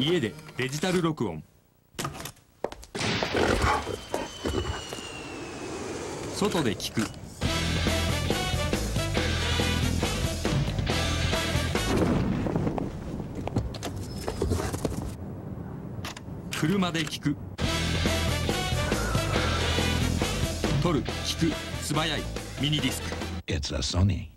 家でデジタル録音。外で聞く。車で聞く。撮る、聞く、素早いミニディスク。 It's a Sony.